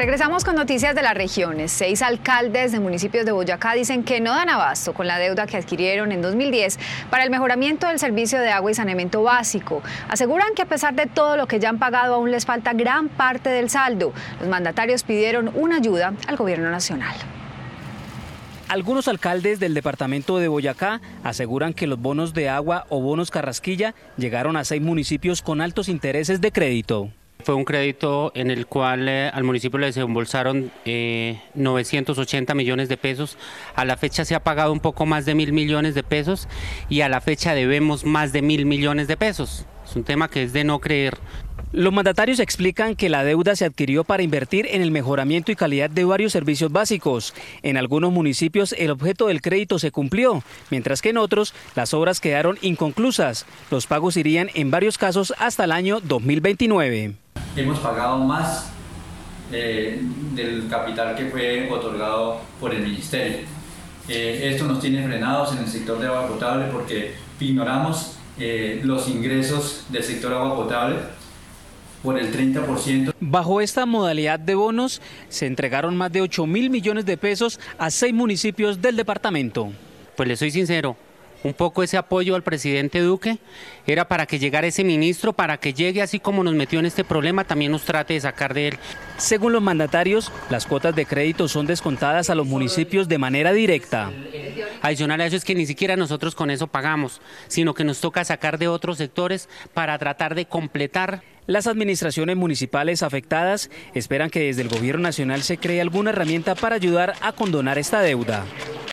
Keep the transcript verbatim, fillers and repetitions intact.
Regresamos con noticias de las regiones. Seis alcaldes de municipios de Boyacá dicen que no dan abasto con la deuda que adquirieron en dos mil diez para el mejoramiento del servicio de agua y saneamiento básico. Aseguran que a pesar de todo lo que ya han pagado, aún les falta gran parte del saldo. Los mandatarios pidieron una ayuda al gobierno nacional. Algunos alcaldes del departamento de Boyacá aseguran que los bonos de agua o bonos Carrasquilla llegaron a seis municipios con altos intereses de crédito. Fue un crédito en el cual eh, al municipio le desembolsaron eh, novecientos ochenta millones de pesos. A la fecha se ha pagado un poco más de mil millones de pesos y a la fecha debemos más de mil millones de pesos. Es un tema que es de no creer. Los mandatarios explican que la deuda se adquirió para invertir en el mejoramiento y calidad de varios servicios básicos. En algunos municipios el objeto del crédito se cumplió, mientras que en otros las obras quedaron inconclusas. Los pagos irían en varios casos hasta el año dos mil veintinueve. Hemos pagado más eh, del capital que fue otorgado por el ministerio. Eh, esto nos tiene frenados en el sector de agua potable porque ignoramos eh, los ingresos del sector agua potable por el treinta por ciento. Bajo esta modalidad de bonos se entregaron más de ocho mil millones de pesos a seis municipios del departamento. Pues le soy sincero, un poco ese apoyo al presidente Duque era para que llegara ese ministro, para que llegue así como nos metió en este problema, también nos trate de sacar de él. Según los mandatarios, las cuotas de crédito son descontadas a los municipios de manera directa. Adicional a eso es que ni siquiera nosotros con eso pagamos, sino que nos toca sacar de otros sectores para tratar de completar. Las administraciones municipales afectadas esperan que desde el gobierno nacional se cree alguna herramienta para ayudar a condonar esta deuda.